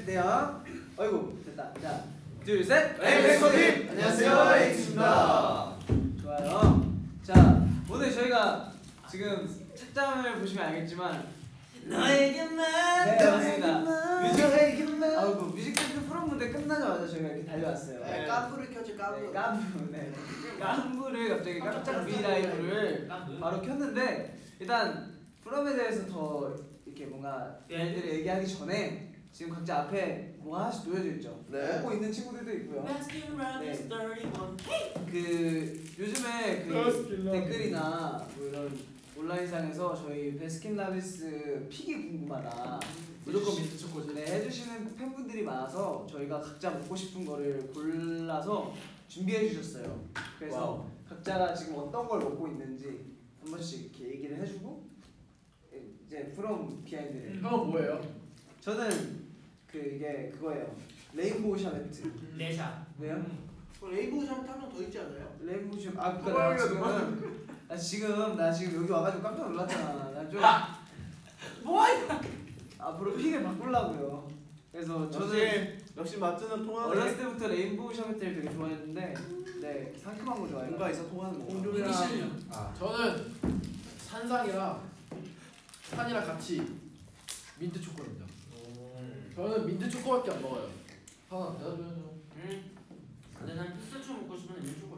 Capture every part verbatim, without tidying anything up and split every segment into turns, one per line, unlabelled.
시작할게요. 어이구 됐다. 자, 둘, 셋.
에이엑소팀! 안녕하세요, 에이엑스입니다.
좋아요. 자, 오늘 저희가 지금 책장을 보시면 알겠지만
너에게만
네, 맞습니다.
너에게만
아, 그 뮤직뱅크 프롬 무대 끝나자마자 저희가 이렇게 달려왔어요.
네, 깜부를 켜죠, 깜부.
네, 깜부. 네. 깜부를 갑자기 깜짝 브이라이브를 바로 켰는데 일단 프롬에 대해서 더 이렇게 뭔가 얘네들이 얘기하기 전에 지금 각자 앞에 뭐 하나씩 놓여져 있죠.
네.
먹고 있는 친구들도 있고요. 네. 그 요즘에 그 댓글이나 뭐 이런 온라인상에서 저희 베스킨라빈스 픽이 궁금하다.
무조건 민트 초코지.
네, 해주시는 팬분들이 많아서 저희가 각자 먹고 싶은 거를 골라서 준비해 주셨어요. 그래서
와우.
각자가 지금 어떤 걸 먹고 있는지 한 번씩 이렇게 얘기를 해주고 이제 프롬 비하인드를.
형은 뭐예요?
저는 그 이게 그거예요. 레인보우 샤베트.
네샷.
왜요?
레이보우 샴푸 한 명 더 있지 않아요?
레인보우 샤베트. 아 그니까 나 지금 나 지금 나 지금 여기 와가지고 깜짝 놀랐잖아. 나 좀
뭐야?
앞으로 픽을 바꾸려고요. 그래서 저는
역시, 역시 마트는 통하네.
어렸을 때부터 레인보우 샤베트를 되게 좋아했는데 네 상큼한 거 좋아해요.
뭔가 있어 통하는 거.
홍종이랑
아.
저는 산상이랑 산이랑 같이 민트 초코입니다. 저는 민트 초코밖에 안 먹어요. 하나 대답해줘.
응. 근데 난 피스타치오 먹고 싶은데 민초코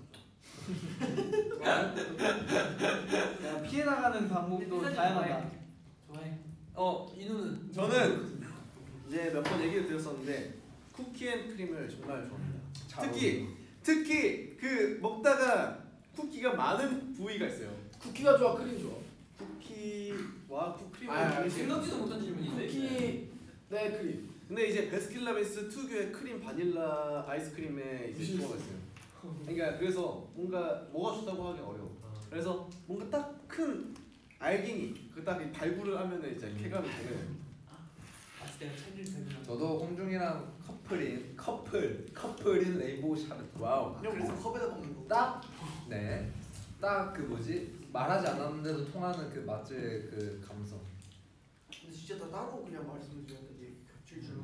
잘못 들었어.
야, 피해 나가는 방법도 다양하다.
좋아해.
어 이누는
저는 이제 몇 번 얘기를 드렸었는데 쿠키앤크림을 정말 좋아합니다. 특히 특히 그 먹다가 쿠키가 많은 부위가 있어요.
쿠키가 좋아, 크림 좋아?
쿠키와 쿠크림을
아,
이렇게-
생각지도 못한 질문인데.
쿠키 네 크림.
근데 이제 베스킨라빈스 특유의 크림 바닐라 아이스크림에 이제 조화가 있어요. 그러니까 그래서 뭔가 뭐가 좋다고 하기 어려워. 그래서 뭔가 딱 큰 알갱이 그 딱 발굴을 하면은 이제 쾌감이 되는.
봤을 때는 찰질 되면.
저도 홍중이랑 커플인 커플 커플인 레인보우 샤베트.
와우.
아,
그냥
그래서
뭐 컵에다 먹는 거.
딱 네. 딱 그 뭐지? 말하지 않았는데도 통하는 그 맛의 그 감성.
근데 진짜 다 따로 그냥 말씀을 드렸는데 겹칠 줄은.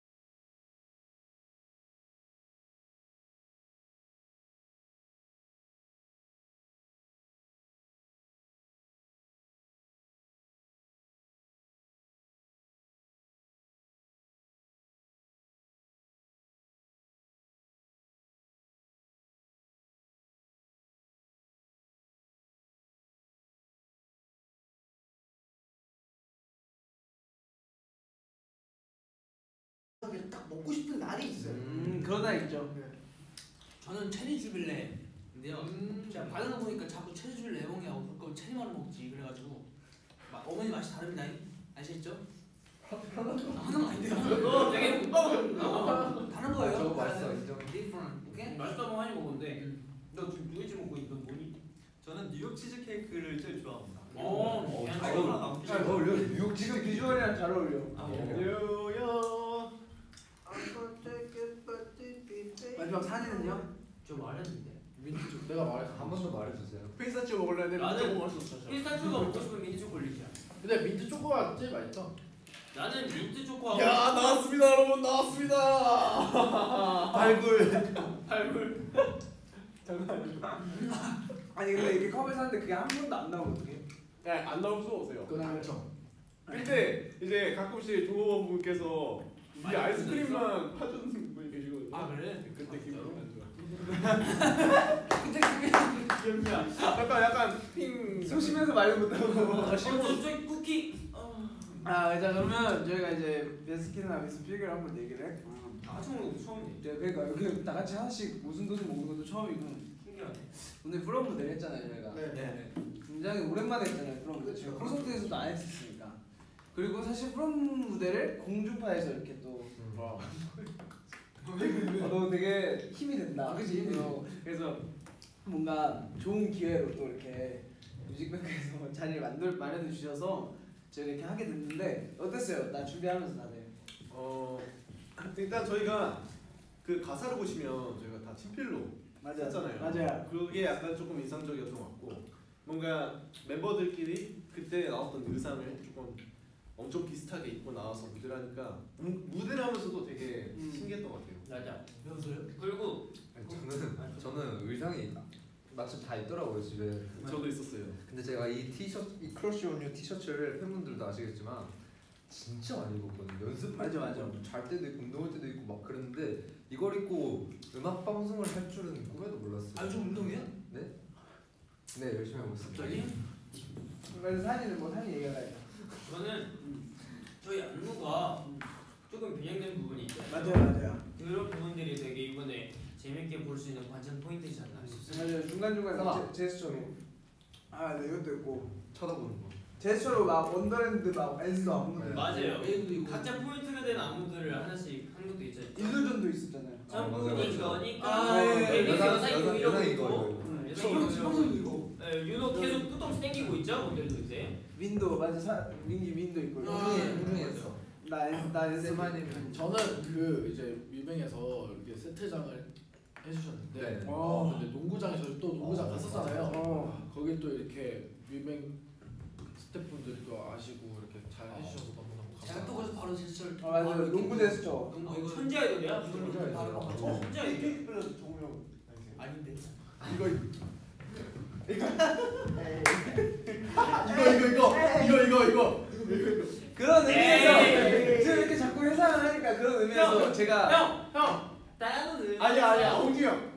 딱 먹고 싶은 날이 있어요.
음 그런 날 있죠.
저는 체리 주빌레인데요.
음.
제가 반응을 보니까 자꾸 체리 주빌레 애봉이하고 그럴 거면 체리만을 먹지. 그래가지고 막 어머니 맛이 다릅니다. 아시겠죠? 하나만 아닌데요. 어, 되게 어, 다른 거예요.
저거 맛있어, 인정.
Different. 오케이? 맛있다고 많이 먹었는데 너 지금 두 개째 먹고 있는 뭐니?
저는 뉴욕 치즈케이크를 제일 좋아합니다.
어,
잘
잘
어울려.
잘 어울려.
뉴욕 지금 비주얼이랑 잘 어울려.
아,
뉴욕.
마지막 사진은요?
저 말했는데.
민트 초코 내가 말했어.
한 번 더 말해주세요.
피스타치오 먹을래 했는데
나는-
진짜 못 맛있었어.
피스타치오가 먹고 싶으면 민트 초콜릿이야.
근데 민트 초코가 제일 맛있어.
나는 민트 초코하고.
야 나왔습니다 여러분 나왔습니다. 발굴.
발굴.
아니 근데 이렇게 컵을 샀는데 그게 한 번도 안 나오면 어떡해?
야, 안 나올 수가 없어요.
그건 당첨.
근데 이제 가끔씩 조호원 분께서 이
많이
아이스크림만 파주는 분이 계시거든요.
아 그래?
그때 기분이 안 좋아.
근데 그게
귀엽냐? 약간 약간 핑.
소심해서 말 못하고.
어, 저기 쿠키. 어.
아, 자 그러면 저희가 이제 베스킨라빈스 픽을 한번 얘기를 해.
다 같이 먹는 것도 처음이네.
네, 그러니까 이렇게 다 같이 하나씩 무슨 도시 먹는 것도 처음이고.
신기하네.
오늘 프롬 무대 했잖아요 저희가.
네.
네.
굉장히 오랜만에 했잖아요 프롬 무대. 저희가 콘서트에서도 안 했었으니까. 그리고 사실 프롬 무대를 공중파에서 이렇게 또.
와.
아, 너 되게 힘이 된다. 그치? 어, 그래서 뭔가 좋은 기회로 또 이렇게 뮤직뱅크에서 자리를 만들 마련해 주셔서 제가 이렇게 하게 됐는데 어땠어요? 나 준비하면서 다들.
어 일단 저희가 그 가사를 보시면 저희가 다 친필로
맞아요.
했잖아요.
맞아요.
그게 약간 조금 인상적이었던 것 같고 뭔가 멤버들끼리 그때 나왔던 의상을 조금 엄청 비슷하게 입고 나와서 무대를 하니까 무, 무대를 하면서도 되게
음.
신기했던 것 같아요.
맞아. 여보세요? 그리고
아니, 저는 저는 의상이 마침 다 있더라고요 집에.
저도 있었어요.
근데 제가 이 티셔츠, 이 크러쉬 온유 티셔츠를 팬분들도 아시겠지만 진짜 많이 입었거든요. 연습할
맞아, 맞아.
때도 잘 때도 있고 운동할 때도 있고 막 그랬는데 이걸 입고 음악 방송을 할 줄은 꿈에도 몰랐어요.
아 요즘 운동이야?
네? 네 열심히 하고 있습니다.
갑자기?
그래서 산이는 뭐 산이 얘기하나요?
저는 저희 안무가 조금 변형된 부분이 있어요.
맞아요, 맞아요.
그런 부분들이 되게 이번에 재밌게 볼 수 있는 관전 포인트이지 않나 싶습니다.
맞아요. 중간 중간
하나.
제, 제스처로. 아, 네 이것도 있고.
쳐다보는 거.
제스처로 막 원더랜드 막 엔스도 안무도
네.
맞아요.
웨이브도 있고.
각자 포인트가 되는 안무들을 하나씩 한 것도 있죠.
일루전도 있었잖아요.
아, 맞아요,
전분이
맞아요.
거니까
아, 예, 예.
베이비
여상-
여상이
여상-
이러고
여상이 이거,
있고
이거.
음, 여상이
지방
이러고
지방도 이거.
네, 윤호 계속 뚜껑 땡기고 있죠 모델도 이제.
윈도 맞아. 사, 민기 윈도 있고.
아,
웅이 웅이 했어.
나나 엔스
세마님.
저는 그 이제 뮤뱅에서 이렇게 세트장을 해주셨는데
네.
어, 근데 농구장에서 또 농구장
어,
갔었잖아요.
어.
거기 또 이렇게 뮤뱅 스태프분들이 또 아시고 이렇게 잘 해주셔서 너무너무
제가 또
감사합니다.
그래서 바로 제스처를.
아, 맞아요.
바로
농구
이렇게
제스처.
농구 이거
천재 아이돌이야?
이걸로
천재
바로
아이돌.
바꿔.
어, 천재 아이돌.
케이크 플러스 종료.
아닌데.
이거 이거 이거 이거 이거 이거 이거
그런 의미에서
에이.
지금 이렇게 자꾸 회상을 하니까 그런 의미에서
형,
제가
형! 형! 나는
아니야 아니야 홍주 형.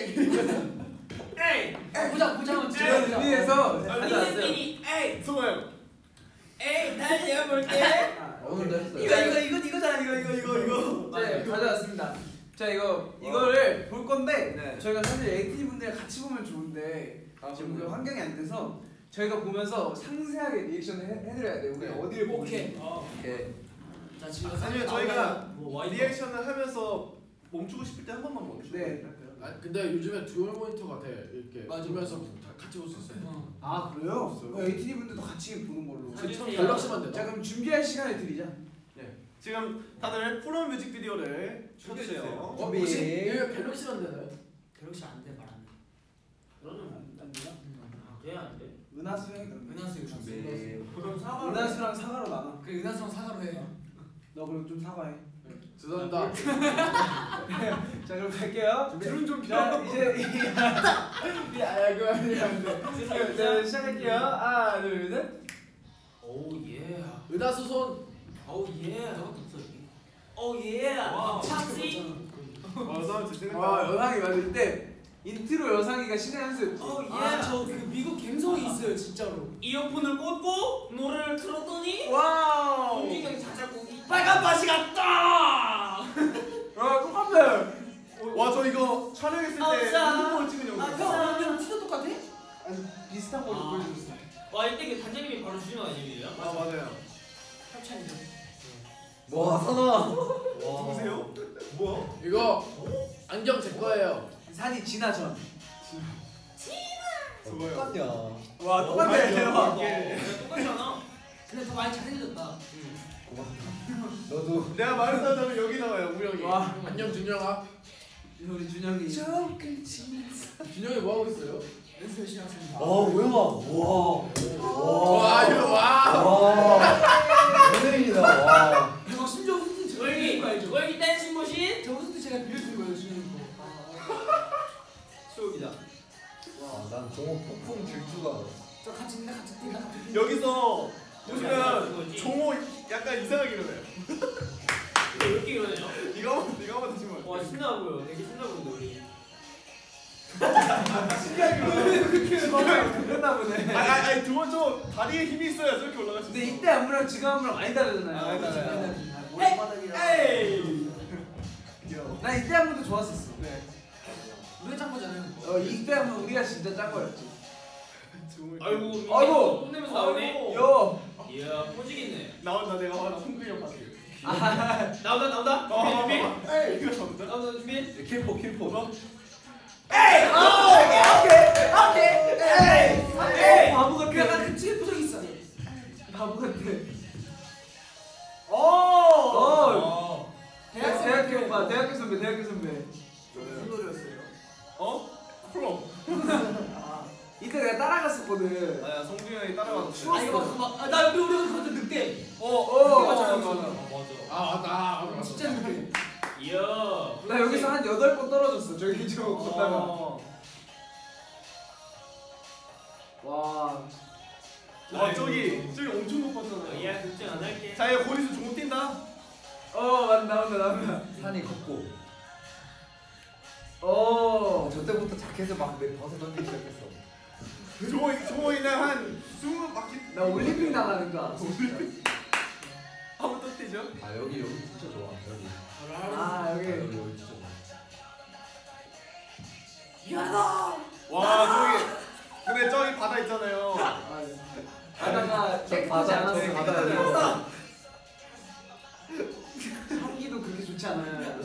에이!
아, 보자 보자 한번
그런
찍어보자.
의미에서
아,
가져왔어요.
민민이 에이!
성호 형.
에이! 달려볼게!
아,
오늘도 했어요.
이거 이거 이거 이거잖아 이거 이거 이거 이거. 네 가져왔습니다. 자 이거 이거를 볼 건데
네.
저희가 사실 에이티 분들이랑 같이 보면 좋은데
아,
지금 그
그럼요.
환경이 안 돼서 저희가 보면서 상세하게 리액션을 해, 해드려야 돼요. 우리
네.
어디를 보고
오케이.
있는지.
이렇게
자 지금
아니면
나오면
저희가
뭐 와이드.
리액션을 하면서 멈추고 싶을 때 한 번만 멈추고.
네.
할까요?
아 근데 요즘에 듀얼 모니터가 돼 이렇게
맞아.
보면서 다 같이 볼 수 있어요.
어.
아 그래요?
없어요.
에이티 분들도 같이 보는 걸로.
아, 해주세요.
갤럭시만
자
되나?
그럼 준비할 시간을 드리자.
지금 다들 프롬 뮤직비디오를 쳐주세요.
준비.
혹시 이거 갤럭시만 되나요?
갤럭시 안돼 말 안 돼.
너는
안, 안 되나?
돼안 돼?
은하수 해 그럼.
은하수 이거
준비.
그럼 사과로
은하수랑 사과로 나눠.
그 은하수랑 사과로 해.
너 그럼 좀 사과해.
죄송합니다.
자 그럼 갈게요.
줄은 좀
자 이제 이 야, 이거 아니야. 자 시작할게요. 하나 둘 셋.
오 예.
은하수 손.
오 예.
저것도 없어 여기.
오 예.
아,
착시.
와, 사람 재밌다.
와 여상이 맞아 이때 인트로 여상이가 신의 한 수였지.
오 예.
아저그 미국 감성이 있어요 진짜로.
이어폰을 꽂고 노래를 틀었더니
와우.
공기경이 자작곡이 빨간 바지 같다.
아 똑같아.
와, 저 이거 촬영했을 때
아싸.
핸드폰 찍은 영상.
아싸.
형 이거 티도 똑같아?
아니 비슷한 걸로
아.
보여줬어.
와 이때 그 단장님이 바로 주신 거 아니에요?
아, 맞아요.
협찬이죠.
와 선아.
누구세요? 뭐야?
이거 안경 제 거예요.
산이 지나 전.
저거요.
똑같냐?
와 똑같아.
어,
대박.
이게
똑같잖아.
근데 더 많이 잘해졌다.
너도.
내가 말했다면 여기 나와요, 우영이.
와
안녕 준영아.
우리 준영이.
준영이 뭐 하고 있어요?
연습 열심히 하세요.
어 뭐야? 와.
와 이거 와.
와. 연예인이다. 와.
저 심지어 후드 제가
월기
빌려준 거 알죠?
월기 댄싱 머신
저 후드 제가 빌려준 거예요 준영이 거.
수업이다.
와, 난 종호 폭풍 질주가.
저 같이 뛴다 같이 뛴다 같이 뛴다.
여기서 보시면
그거지.
종호 약간 이상하게 이러네요.
왜 이렇게 이러네요?
이거 한번 이거 한번 다시 봐.
와 신나 보여. 되게 신나 보인다 우리.
그랬나 보네.
아니 아니 아니 두번 좀 다리에 힘이 있어야 저렇게 올라갈 수 있어.
근데 이때 안무랑 지금 안무랑 많이 다르잖아요.
많이 달라요.
에이.
귀여워.
나 이때 안무도 좋았었어.
네.
노래 짠 거잖아요.
어 이때 안무 우리가 진짜 짠 거였지.
종호.
아이고
아이고.
뽐내면서 나오네.
요.
이야 포지겠네.
나온다 내가 하나 홍근이 형 봤어요.
나온다 나온다.
어,
준비 준비.
에이 이거 나온다.
나온다 준비.
킬포 킬포.
에이. 오케이 오케이 오케이. 에이. 바보
그
같아.
약간 그 찌개 표정 있어.
바보 같아.
오.
어. 대학
대학생
대학교 오빠 대학교 선배 대학교 선배.
저요.
무슨 노래였어요?
어? 프로.
아 이때 내가 따라갔었거든.
아야 성 홍준이 형이 따라와서
아 이거 막, 아, 나 우리 우리 그것도 늑대.
어,
맞아,
맞아,
맞아.
맞아.
아 맞다. 아, 맞다.
진짜 늑대.
이야.
나 여기서 한 여덟 번 떨어졌어. 저기 저 걷다가. 와.
와 저기 저기 엄청 높았잖아요.
야 걱정 안 할게.
자 이거 거기서 종목 뛴다.
어, 맞 나온다, 나온다.
산이 걷고.
어.
저 때부터 자켓을 막 내 벗어 던지기 시작했어.
종목 종목이는 한 스무 바퀴.
나 올림픽 나가는 거 알았어.
한번 또 뛰죠.
아 여기 여기 진짜 좋아. 여기.
아,
아,
여기.
여기 여기 진짜 좋아.
미안하다.
와 저기 근데 저기 바다 있잖아요.
아, 바다가 깨끗하지
바다,
않았어.
저기 바다요.
향기도 그렇게 좋지 않아요.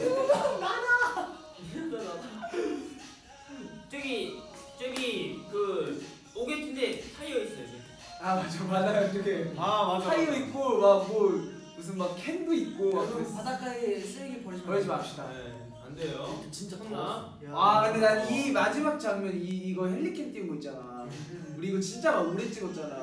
저기 저기 그 오게트인데 타이어 있어요. 저기.
아, 맞아, 바다요. 저기
아 맞아.
타이어 있고 막 뭐 무슨 막 캔도 있고 막
여러분
그랬어.
바닷가에 쓰레기 버리지
버리지
마세요.
맙시다.
네, 안 돼요.
진짜
혼나.
아, 근데 난 이 마지막 장면 이 이거 헬리캠 띄운 거 있잖아. 우리 이거 진짜 막 오래 찍었잖아.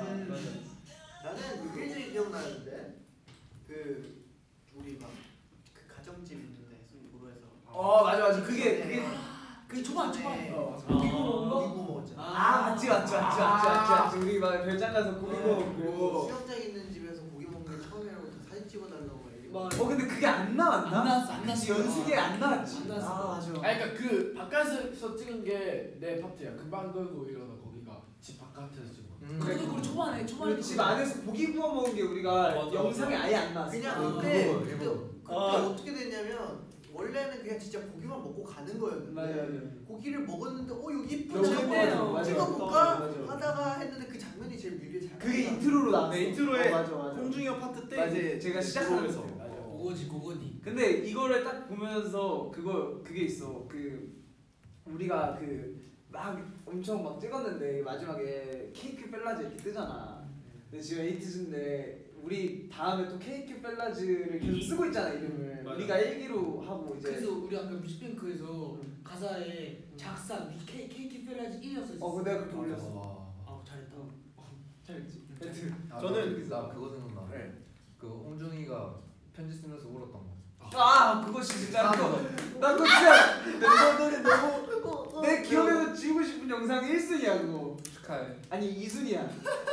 나는 그게 제일 기억나는데 그 우리 막 그 가정집 있는데 도로에서
어, 맞아, 맞아. 그게 그게
그 초반 초반.
어, 맞아.
고기
어.
구워 먹었잖아.
아, 맞지, 맞지, 맞지, 맞지, 맞지, 맞지. 우리 막 별장 가서 고기 구워
그리고
먹고.
수영장 있는 집에서 고기 먹는 게 처음이라고 다 사진 찍어달라고 막 이러고.
맞아.
어, 근데 그게 안 나왔나?
안 나왔어, 안
그치,
나왔어.
연습에 안 나왔지.
안 나왔어.
아, 맞아.
아 그러니까 그 바깥에서 찍은 게 내 파트야. 금방 걸고 일어나 거기가 집 바깥에서 찍은 거.
음.
그래도 우리 초반에 초반에
우리 집 안에서 고기 구워 먹은 게 우리가
맞아,
영상에
맞아.
아예 안 나왔어.
그냥
아,
그때
그거,
그때,
이거.
그때
아.
어떻게 됐냐면 원래는 그냥 진짜 고기만 먹고 가는 거였는데
맞아, 맞아.
고기를 먹었는데 어 여기 이쁜
너무
장면
예뻐요. 맞아.
찍어볼까
맞아.
하다가 했는데 그 장면이 제일 뮤비에 잘
그게
나왔어.
인트로로 나왔어.
네, 인트로에
어, 맞아, 맞아.
홍준이 형 파트 때
맞아,
이제
제가 시작하면서.
들어오면서.
맞아.
고거지 고거니.
근데 이거를 딱 보면서 그거 그게 있어. 그 우리가 그 막 엄청 막 찍었는데 마지막에 케이크 펠라즈 이렇게 뜨잖아. 근데 지금 에이티즈인데 우리 다음에 또 케이크 펠라즈를 계속 쓰고 있잖아 이름을.
맞아.
우리가 일기로 하고 이제.
그래서 우리 아까 뮤직뱅크에서 가사에 작사 케이 케이키 펠라즈 일이었어.
어, 그 내가 그렇게 올렸어.
와.
아 잘했다.
잘했지.
아,
저는-
나 그거 생각나.
네.
그 홍준이가 편지 쓰면서 울었던 거.
아, 그거 진짜 그거. 나 그거 진짜 너 너는 너무 내 기억에서 지우고 싶은 영상 일 순위야 그거.
축하해.
아니 이 순위야.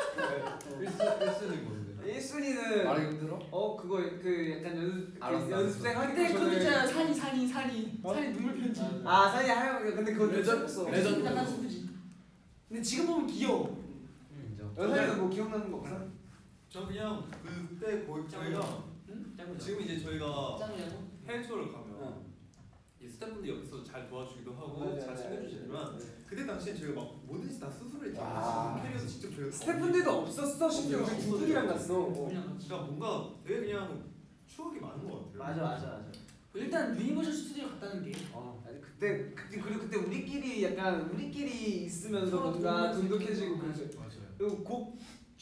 일 순위 뭔데?
일 순위는
말하기 힘들어?
어 그거 그 약간 연습 그
알았어,
연습생 하기
근데 그거
전에
있잖아 산이 산이 산이
어?
산이 눈물 편지.
아 사이 하영 근데 그거
레전-
없어.
레전-
약간 슬프지. 근데 지금 보면 귀여워.
인정.
연상이는 뭐 기억나는 거 없어?
저 그냥 그때 고 저희가
응?
짱구죠.
지금 이제 저희가
짱이냐고?
해외 투어를 가면
어.
이 스태프분들 옆에서 잘 도와주기도 하고
맞아,
잘
맞아,
챙겨주시지만
맞아.
그때 당시엔 저희가 막 뭐든지 다 스스로
와.
했잖아요. 캐리어도 직접 저희가
스태프분들도 없었어 심지어 우리 두들이랑 갔어.
그냥
그러니까 뭔가 되게 그냥 추억이 많은 것 같아요.
맞아 맞아 맞아.
일단 유니버셜 스튜디오 갔다는 게
어 아니 그때 그때 그리고 그때 우리끼리 약간 우리끼리 있으면서
서로
뭔가
도움을
돈독해지고
주고.
그러죠.
맞아요.
그리고 곡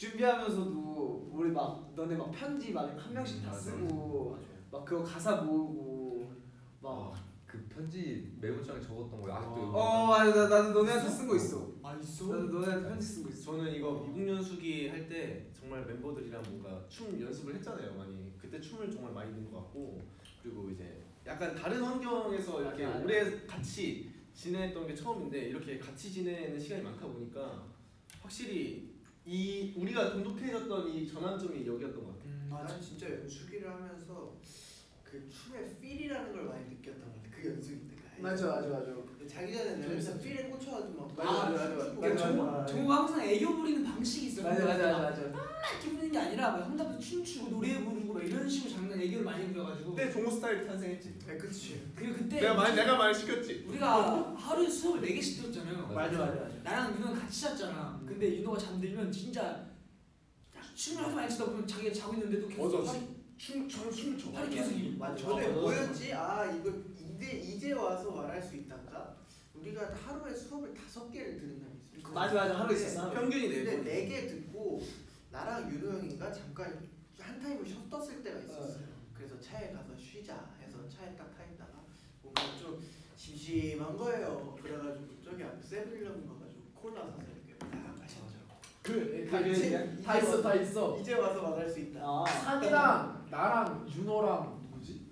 준비하면서도 우리 막 너네 막 편지 막 한 명씩 다
맞아.
쓰고 막 그거 가사 모으고 막
그 편지 메모장에 적었던 거 아직도 여기
어 맞아 나, 나도 너네한테 쓴 거 있어.
아 있어?
나도 너네한테 편지 쓴 거 있어.
저는 이거 미국 연수기 할 때 정말 멤버들이랑 뭔가 춤 연습을 했잖아요 많이. 그때 춤을 정말 많이 는 것 같고 그리고 이제 약간 다른 환경에서 이렇게
맞아, 맞아.
오래 같이 지냈던 게 처음인데 이렇게 같이 지내는 시간이 많다 보니까 확실히 이 우리가 돈독해졌던 이 전환점이 여기였던 것 같아요.
음,
나는 진짜 연수기를 하면서 그 춤의 필이라는 걸 많이 느꼈던 것 같아. 그 연수기 때가.
맞아 맞아 맞아.
자기 전에 내가 진짜 필에 꽂혀가지고 막.
맞아, 맞아, 맞아.
춤추고
맞아,
막.
맞아.
정우 정우 항상 애교 부리는 방식이 있어.
맞아 맞아 맞아 맞아.
맨날 기분인 게 아니라 막 형들 앞에서 춤추고 노래 부르고 막 이런 식으로 장난 애교를 많이 부려가지고.
그때 종호 스타일이 탄생했지.
네, 그치.
그리고 그때
내가 많이 내가 많이 시켰지.
우리가 하루에 수업을 네 개씩 들었잖아요.
맞아 맞아 맞아.
나랑 윤호가 같이 잤잖아. 근데 윤호가 잠들면 진짜 춤을 하도 많이 추다 보면 자기가 자고 있는데도 계속
맞아.
팔이,
춤 저는 춤을 춰.
팔이 계속 이.
맞아. 전에 뭐였지? 아 이거 이제 이제 와서 말할 수 있단가? 우리가 하루에 수업을 다섯 개를 들은 날이 있어.
맞아 맞아 하루 있었어. 하루.
평균이 네
근데
번.
네 개 듣고 나랑 윤호 형인가 잠깐 한 타임을 쉬었을 때가 있었어요. 그래서 차에 가서 쉬자 해서 차에 딱 타 있다가 뭔가 좀 심심한 거예요. 그래가지고 저기 앞에 세븐일레븐 가가지고 콜라 사서 이렇게 딱 마셨죠.
그다
그게
있지.
그냥
다 있어 다 있어.
이제 와서 말할 수 있다.
아
산이랑 나랑 윤호랑 누구지?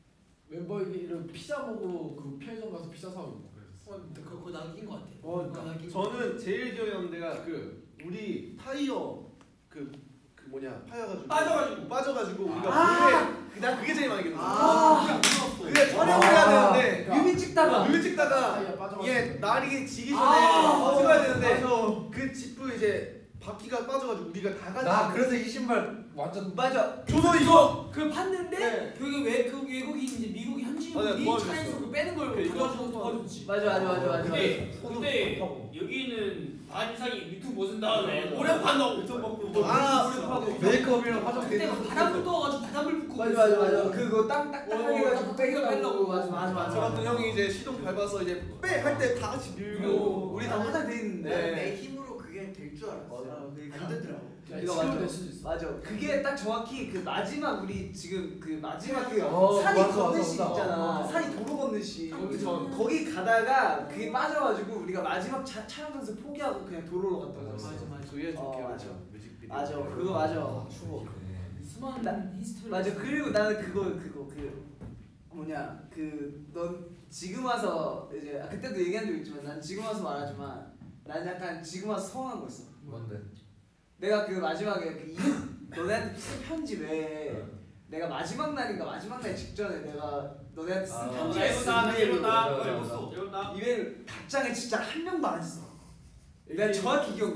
멤버끼리 피자 먹으러 그 편의점 가서 피자 사오고 그랬어.
어, 그거 그거 남긴 것 같아.
어,
그거 남긴 것 같아.
저는 제일 기억에 남는 데가 그 우리 타이어 그, 그 뭐냐 파여가지고
빠져가지고.
빠져가지고 우리가
아!
물에 난 그게 제일 많이 기억나.
아.
그게 촬영을 해야 되는데
뮤비 찍다가
뮤비 찍다가
타이어 빠져가지고.
이게 날이 지기 전에
아,
찍어야 되는데
맞아.
그 지프 이제 바퀴가 빠져가지고 우리가 다 같이
나 그래서 이 신발
완전
맞아.
저도 이거
그걸 팠는데
네.
그게 왜 그 외국인 이제 미국인
맞아,
현지인이
도와줬어.
차에서 그 빼는 걸
그러니까.
도와주고 도와줬지.
맞아 맞아 맞아 맞아.
근데
손으로
근데
하고.
여기는 반 이상이 유튜브 못 쓴다음에
맞아.
오래 판다고.
유튜브 먹고
아,
물에 파고
메이크업이랑 화장
그때 막 바람불 떠가지고 바람불 붙고.
맞아 맞아 맞아. 그거 땅 딱딱하게
어,
해가지고
빼려고.
빼려고. 맞아 맞아 맞아.
저 같은 형이 이제 시동 밟아서 이제 빼 할 때 다 같이 밀고
우리 다 화장 돼 있는데.
네.
내 힘으로 그게 될 줄 알았어.
맞아. 그게
안 되더라고.
이거
맞아.
맞아.
될 수도 있어.
맞아. 그게 딱 정확히 그 마지막 우리 지금 그 마지막 그
어,
산이
맞아,
걷는
맞아,
시
맞아.
있잖아.
어.
산이 도로 걷는 시.
거기
저 거기 가다가 그게 빠져가지고 우리가 마지막 차, 촬영 장소 포기하고 그냥 도로로 갔다
맞아
왔어.
맞아.
그게 좀
어,
기억나.
맞아.
뮤직비디오.
맞아. 그거 맞아. 추억.
수많은
나-
히스토리.
맞아. 그리고 나는 그거 그거 그 뭐냐 그 넌 지금 와서 이제 아, 그때도 얘기한 적 있지만 난 지금 와서 말하지만 난 약간 지금 와서 서운한 거 있어.
뭔데?
내가 그 마지막에 그 이, 너네한테 쓴 편지 외에 내가 마지막 날인가 마지막 날 직전에 내가 너네한테 쓴
아,
편지가 있어.
읽었다 읽었다
맞아, 맞아.
읽었어 읽었다.
이메일 답장에 진짜 한 명도 안 했어. 내가 정확히 기억해.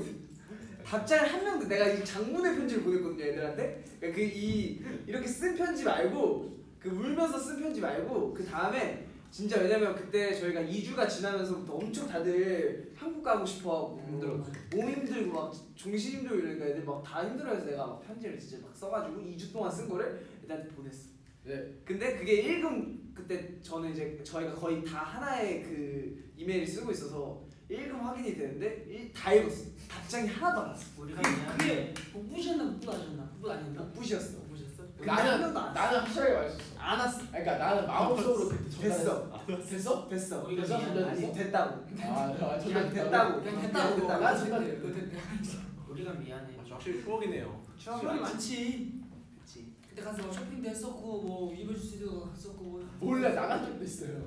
답장을 한 명도 내가 이 장문의 편지를 보냈거든요 애들한테. 그러니까 그 이 이렇게 쓴 편지 말고 그 울면서 쓴 편지 말고 그 다음에 진짜 왜냐면 그때 저희가 이 주가 지나면서부터 엄청 다들 한국 가고 싶어하고
힘들었지.
몸 힘들고 막 정신 힘들고 이러니까 애들 막 다 힘들어해서 내가 막 편지를 진짜 막 써가지고 이 주 동안 쓴 거를 애들한테 보냈어.
네.
근데 그게 읽음 그때 저는 이제 저희가 거의 다 하나의 그 이메일을 쓰고 있어서 읽음 확인이 되는데 일, 다 읽었어. 답장이 하나도 안 왔어.
우리가 그게 복부셨나 복부하셨나 복부 아닌가?
복부셨어.
복부셨어?
한
나는
명도 안 왔어.
나는 확실하게 말했었어.
안 왔어.
그러니까 나는 마음속으로 그때
됐어.
전달했어. 됐어?
됐어.
우리가
됐어?
미안.
전달-
아니 됐다고.
아, 아
그냥
전달
됐다고.
그냥 됐다고.
됐다고.
난 전달.
그거 됐대. 우리가 미안해.
확실히 추억이네요.
추억이
추억이
많지.
많지.
그치.
그때 가서 뭐 쇼핑도 했었고 뭐 유니버시티도 갔었고 뭐.
몰래 나간 적도 있어요.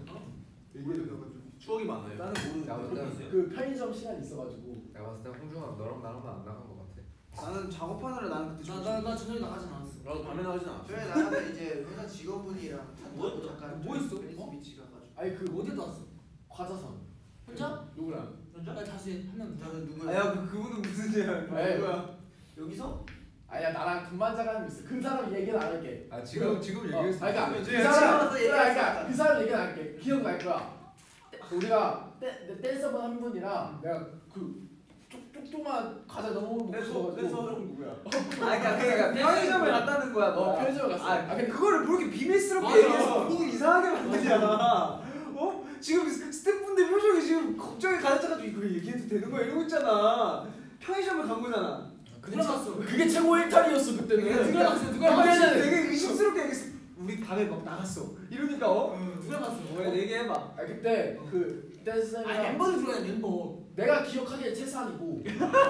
추억이 많아요.
나는
야,
모르는데.
근데
그 편의점 시간이 있어가지고.
내가 봤을 때 홍중아 너랑 나랑만 안 나간 것 같아.
나는 작업하느라 나는 그때 좀.
나나나 저녁에 나가진 않았어.
나도 밤에 나가진 않았어.
저희 나가면 이제 회사 직원분이랑
뭐-
뭐, 잠깐
뭐 있어?
베니스
어?
비치 가가지고.
아니 그
어디 갔다 왔어?
과자선.
혼자?
누구랑?
혼자? 나 다수에 한명
저는 누구야?
아야 그 그분은 무슨 죄야?
에이.
누구야?
여기서?
아니야 나랑 금반자가 있어. 그 사람 얘기는 안 할게.
아 지금 지금
어,
얘기했어.
아니, 그러니까
지금
그
지금
사람
와서
그래,
얘기할 수
그러니까
없다.
그 사람 얘기는 안 할게. 기억날 거야. 우리가 댄 댄서분 한 분이랑 내가 그 쪽- 쪽쪽만 과자 너무 먹고 싶어가지고.
누구야?
아 그러니까 그러니까 편의점을 갔다는 거야.
어
뭐야.
편의점 갔어.
아,
아 근데
그거를 뭐 이렇게 비밀스럽게
맞아.
얘기해서 분위기 이상하게 만드냐? 어? 지금 스태프분들 표정이 지금 걱정이 가득해가지고 이거 얘기해도 되는 거야 이러고 있잖아. 편의점을 간 거잖아.
누구랑 갔어?
그게 최고 일탈이었어 그때는.
누구랑 갔어? 누구랑
아,
갔어?
지금 되게 의심스럽게 얘기했어. 우리 밤에 막 나갔어. 이러니까 어?
누구랑 갔어?
왜 얘기해봐.
아 그때 그
아니
댄스생이랑
멤버들 들어야 멤버.
내가 기억하기에 최산이고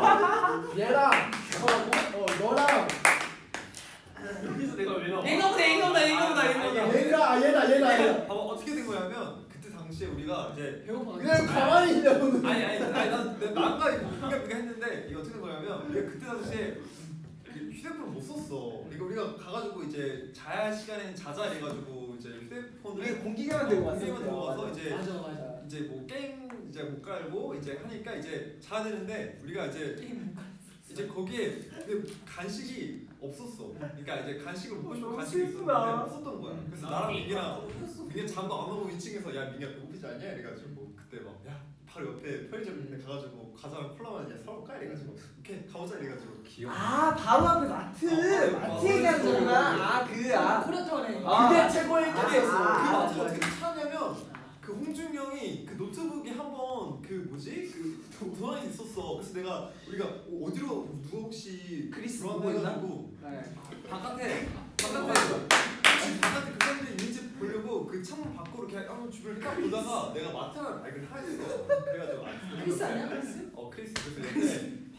얘랑 너하고 어 너랑
여기서 내가 왜 나와?
얘가 보다 얘가 보다 얘가 보다 얘가 보다.
얘가 아, 얘다 얘다 얘다.
봐봐 어떻게 된 거냐면 그때 당시에 우리가 이제
배고파.
그냥 가만히 있냐고.
아니 아니 아니 난 난가 그게 그게 했는데 이거 어떻게 된 거냐면 우리가 그때 당시에 그 휴대폰을 못 썼어. 그러니까 우리가 가가지고 이제 자야 시간에는 자자 이래가지고 이제 휴대폰을
우리 공기계만 들고 왔어.
공기계만 들고 와서 이제
맞아 맞아.
이제 뭐 게임 이제 못 깔고 이제 하니까 이제 자야 되는데 우리가 이제 이제 거기에 그 간식이 없었어. 그러니까 이제 간식을 먹고 싶은
너무
간식이
슬프다.
있었는데 없었던 거야. 그래서
아,
나랑 민기랑 민기 잠도 안 오고 이 층에서 야 민기야 배고프지 않냐 이래가지고 그때 막 야 바로 옆에 편의점 있는데 가가지고 과자랑 콜라만 야 사올까 이래가지고 오케이 가보자 이래가지고
기억.
아 바로 앞에 마트.
어,
마트
어,
얘기하는
어,
거구나.
어,
아 그 아.
코레터네.
아.
그게 최고의
근데
일탈이었어.
아,
그
아,
마트가
아,
어떻게 찾냐면 그 홍준 형이 그 노트북이 한번 그 뭐지 그 도난이 있었어. 그래서 내가 우리가 어, 어디로 누가 혹시
크리스 보고 있나?
불안해가지고
네.
바깥에 바깥에 집 바깥에 그 사람들이 있는지 보려고 그 창문 밖으로 이렇게 한번 주변을 딱 보다가 내가 마트를 발견을 하였어. 그래가지고 아,
크리스 아니야 크리스?
어 크리스 그래서 옆에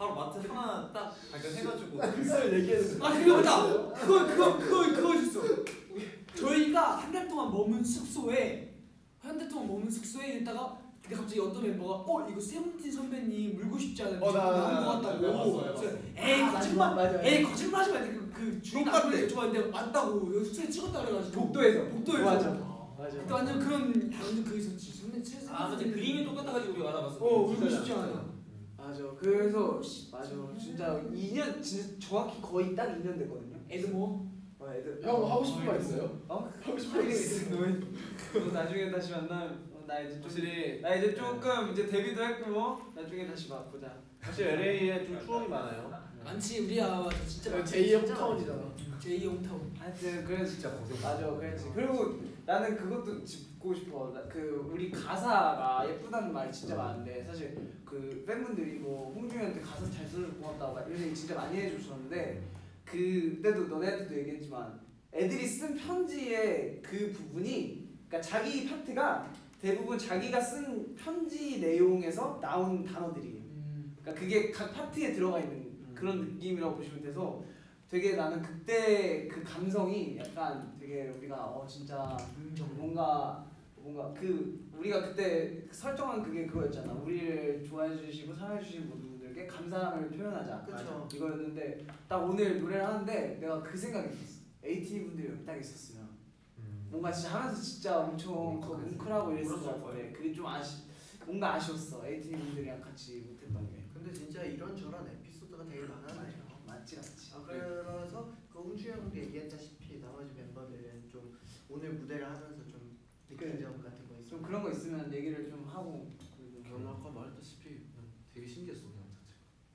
바로 마트 하나 딱 발견해가지고
글쎄 얘기해서.
아 그거 맞다. 그거 그거 그거 그거 있어. 저희가 한 달 동안 머문 숙소에 한 달 동안 머문 숙소에 있다가 근데 갑자기 어떤 멤버가 어 이거 세븐틴 선배님 물고 싶지 않은데
어, 나, 나,
나온
나,
것
나, 나,
같다고.
나, 나, 나,
그래서
나,
에이
나,
거짓말
맞아, 맞아.
에이 거짓말하지 마. 그, 그 주인
똑같대.
남편이 여쭤봤는데 맞다고 여기 숙소에 찍었다 그래가지고
복도에서.
복도에서.
맞아.
맞아. 그때 완전 그런 완전 그 있었지. 선배 최
아 맞아 그림이 똑같아가지고 우리가 알아봤어.
어 울고 싶지 않아요.
맞아. 그래서 맞아. 진짜 이 년 진짜 정확히 거의 딱 이 년 됐거든요.
에드모.
어, 애들.
형 하고 싶은 말 있어요?
어?
하고 싶은 말 있어요?
너 나중에 다시 만나면 어, 나 이제 좀
확실히
나 이제 조금 이제 데뷔도 했고 나중에 다시 봐 보자.
사실 엘에이에 좀 추억이 많아요.
많지 우리야 맞아 진짜 많지.
제이의
진짜
홈타운이잖아.
많지. 제이의 홈타운.
하여튼 그래서
진짜 고생.
맞아 그랬지. 그리고 나는 그것도 짚고 싶어. 나, 그 우리 가사가 예쁘다는 말이 진짜 많은데 사실 그 팬분들이 뭐 홍중이한테 가사 잘 써줘서 고맙다고 막 이런 얘기 진짜 많이 해주셨는데 그때도 너네한테도 얘기했지만 애들이 쓴 편지의 그 부분이 그러니까 자기 파트가 대부분 자기가 쓴 편지 내용에서 나온 단어들이에요. 그러니까 그게 각 파트에 들어가 있는 그런 느낌이라고 보시면 돼서 되게 나는 그때 그 감성이 약간 되게 우리가 어 진짜 뭔가 뭔가 그 우리가 그때 설정한 그게 그거였잖아. 우리를 좋아해 주시고 사랑해 주신 모든 분들께 감사함을 표현하자.
그쵸.
이거였는데 딱 오늘 노래를 하는데 내가 그 생각이 있었어. 에이티 분들이 여기 딱 있었으면 뭔가 진짜 하면서 진짜 엄청 더 뭉클하고 이랬을 것 같은데 그게 좀 아쉬 뭔가 아쉬웠어. 에이티 분들이랑 같이 못했던 게.
근데 진짜 이런저런 에피소드가 되게 많아요.
맞지 맞지.
아, 그래서 그 홍주 형도 얘기했다시피 나머지 멤버들은 좀 오늘 무대를 하면서 좀 느낀 점 같은 거 있어.
좀 그런 거 있으면 얘기를 좀 하고 그리고
저는 아까 말했다시피 되게 신기했어 그냥 자체가.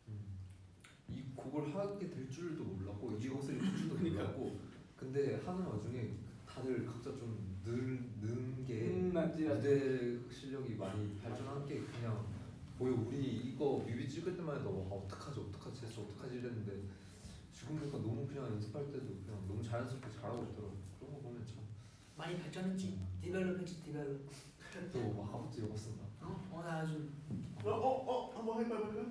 이 곡을 하게 될 줄도 몰랐고 이 곡을 될 줄도 몰랐고 근데 하는 와중에 다들 각자 좀 늘, 는 게
음 맞지 맞지.
무대 실력이 많이 발전한 게 그냥 보여. 우리 이거 뮤비 찍을 때만 해도 와, 어떡하지 어떡하지 해서 어떡하지 이랬는데 지금 보니까 너무 그냥 연습할 때도 그냥 너무 자연스럽게 잘하고 있더라고. 그런 거 보면 참
많이 발전했지. 디벨롭했지 디벨롭.
또 아까부터 이거 쓴다.
어? 어 나 아주
어, 어, 어, 한번 해봐, 해봐.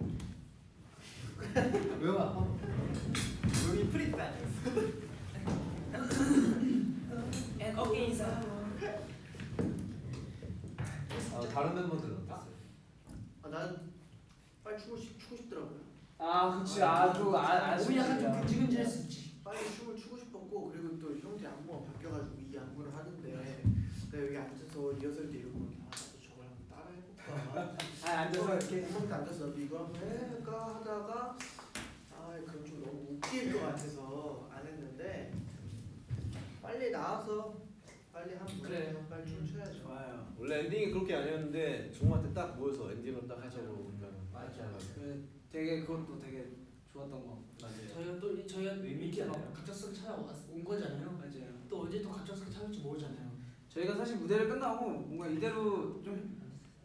왜요?
여기 프리댄스.
오케이 인사.
아 다른 멤버들은 어땠어요?
아, 난 빨리 추고 싶, 추고 싶더라고요.
아 그치 아주 아
몸이 약간 좀
아쉽다.
근질근질했었지.
빨리 춤을 추고 싶었고 그리고 또 형들이 안무가 바뀌어가지고 이 안무를 하는데 내가 여기 앉아서 리허설 때 이러고 아 나도 저걸 한번 따라해볼까.
아 앉아서 이렇게
한번 앉아서 나도 이거 한번 해볼까 하다가 아 그럼 좀 너무 웃길 것 같아서 안 했는데 빨리 나와서 빨리 한 무대
그래.
빨리 춤춰야죠.
좋아요.
원래 엔딩이 그렇게 아니었는데 종한테 딱 모여서 엔딩을 딱 하자고 그러니까
맞아.
그 되게 그것도 되게 좋았던 거.
맞아요.
저희가 또 저희가
의미
이렇게 막
있잖아요.
갑작스럽게 찾아온 거잖아요.
맞아요.
또 언제 또 갑작스럽게 찾아올지 모르잖아요.
저희가 사실 무대를 끝나고 뭔가 이대로 좀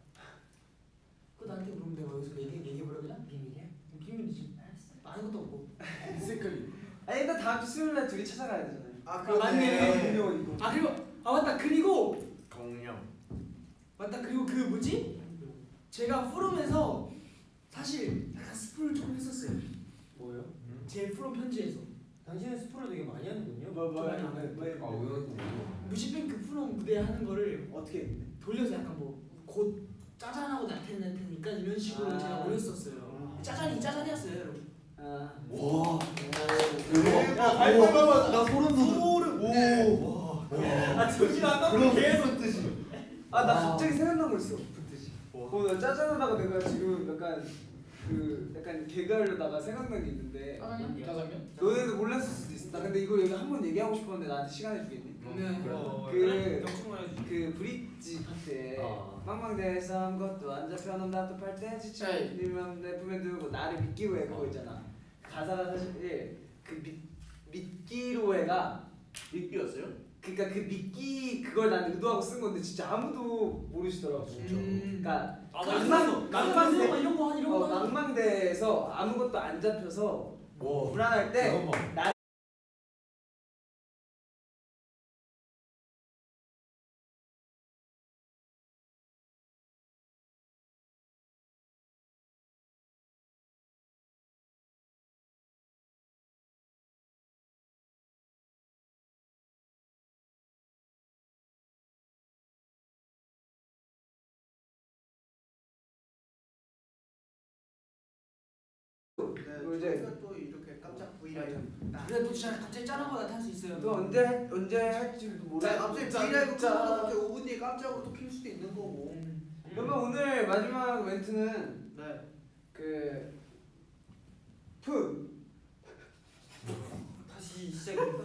그 나한테 물으면 내가 여기서 얘기 얘기해보려 그냥? 비밀이야? 비밀이지. 아는 것도 없고.
색깔이. 아니 일단 다음 주 수요일 날 둘이 찾아가야 되잖아요.
아
아, 맞네.
공룡 이거.
아 그리고 아 맞다 그리고
공룡.
맞다 그리고 그 뭐지? 제가 프롬에서 사실 약간 스포를 조금 했었어요.
뭐요?
제 프롬 편지에서
당신은 스포를 되게 많이 하는군요.
뭐 뭐
많이 안
뭐
해요.
뭐
아 왜 또 뭐?
뮤직뱅크 프롬 무대 하는 거를
어떻게 했는데?
돌려서 약간 뭐 곧 짜잔하고 나타날 테니까 이런 식으로
아.
제가 올렸었어요. 짜잔이 짜잔이었어요 여러분.
아.
와.
야 발표만 나 소름 돋아.
소름.
오.
아 정신 안 나고
계속 뜻이.
아 나 갑자기 생각난 거 있어. 붙듯이. 어, 나 짜잔하다가 내가 지금 약간 그 약간 개그하려다가 생각난 게 있는데
짜장면? 짜장면?
너네도 몰랐을 수도 있어. 나 근데 이거 여기 한 번 얘기하고 싶었는데 나한테 시간 해주겠니?
네.
어,
그-
그래, 명충만
그 브릿지 파트에
아.
망망대해서 아무것도 안 잡혀놓은 답답할 때 지치면 내 품에 두고 나를 믿기로 해 그거 있잖아. 가사가 사실 그 믿, 믿기로 해가
미끼였어요?
그러니까 그 믿기 그걸 난 의도하고 쓴 건데 진짜 아무도 모르시더라고.
음.
그러니까
아,
그
나
낭만 낭만
낭만대
이런 거 이런 거
어, 낭망대에서 아무것도 안 잡혀서
와.
불안할 때
잠깐만.
또 이제
저희가 또 이렇게 깜짝 브이라이브
근데 또 진짜 갑자기 짠한 거 나타날 수 있어요.
또 언제 할- 언제 할지도 몰라.
자, 갑자기 브이라이브 끄고 갑자기 오 분 뒤에 깜짝으로 또 킬 수도 있는 거고.
그러면 오늘 마지막 멘트는
네.
그 푸.
다시 시작입니다.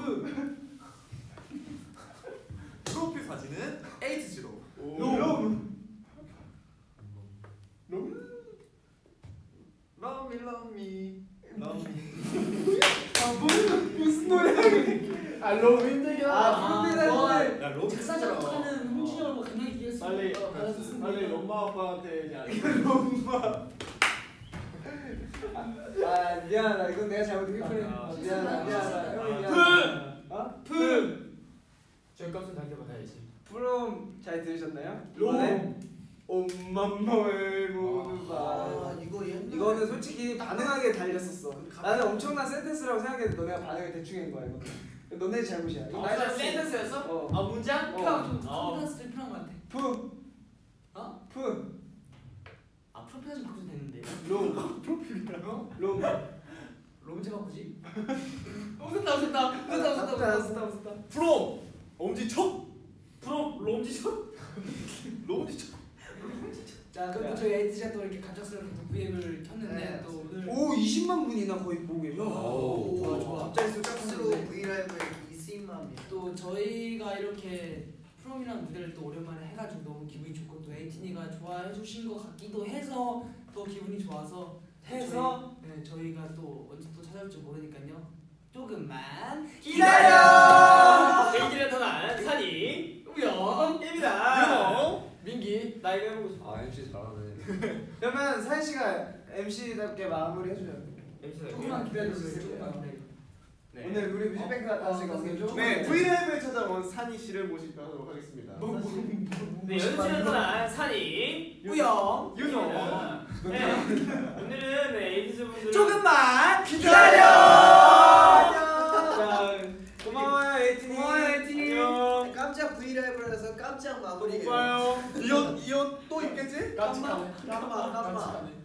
프로필 사진은 에이티지로.
롬.
러미 러미 러미.
아 무슨 무슨 노래?
아 너무 힘들긴
아
하다.
푸르비다.
야 러미
작사 작곡하는 홍진이 형과 굉장히 기대했어.
빨리
어, 받아줬으면
빨리
좋겠다.
엄마 아빠한테 이제
아 미안하다. 이건 내가 잘못했다.
아,
미안하다. 미안하다. 형이
아,
미안하다. 어?
품.
저희 값은 당겨받아야지.
프롬 잘 들으셨나요?
롬.
이번에 엄마마의 모두 봐.
아 이거 옛날.
이거는 솔직히 반응하게 달렸었어. 나는 엄청난 센텐스라고 생각했는데 너네가 반응을 대충 한 거야 이거는. 너네 잘못이야. 이거 나의 잘못이야.
센터스였어?
어.
아 문장?
어.
좀
어.
컨피던스 좀 필요한 것 같아.
푸.
어?
푸.
아 프로필 좀 바꾸면 되는데.
롬. 프로필이라고? 롬.
롬 제가 바꾸지? 웃었다 웃었다 웃었다 웃었다 웃었다 웃었다.
프롬 엄지척.
프로 롬지죠?
롬지척.
자 그리고 저희 에이티지가 또 이렇게 갑작스럽게 또 브이엠을 켰는데
네.
또 오늘
오 이십만 분이나 거의 보고 계셔.
오,
좋아
좋아.
좋아. 갑자기 또
스스로
짝수로.
브이라이브에 이십만이.
또 저희가 이렇게 프롬이라는 무대를 또 오랜만에 해가지고 너무 기분이 좋고 또 에이티니가 좋아해 주신 것 같기도 해서 또 기분이 좋아서
해서?
저희, 네 저희가 또 언제 또 찾아올지 모르니까요 조금만
기다려! 일기를 떠난 산이 우영입니다.
민기
나 이거 해보고 싶어.
아 엠씨 잘하네.
그러면 사희 씨가 엠씨답게 마무리 해줘요.
조금만 기다려주세요. 조금만. 네.
네.
오늘 우리 뮤직뱅크 아직 안 되죠?
네 브이라이브에 찾아온 산이 씨를 모시도록 하겠습니다.
네, 연습실을 떠난 산이
우영
유영. 네. 오늘은 네, 에이티즈 분들
조금만
기다려. 자, 고마워요 에이티니.
고마워요, 에이티니.
안녕.
깜짝 브이라이브를 해서 깜짝 마무리.
오빠요. 이옷 이옷 또 입겠지?
깜빡 깜빡 깜빡.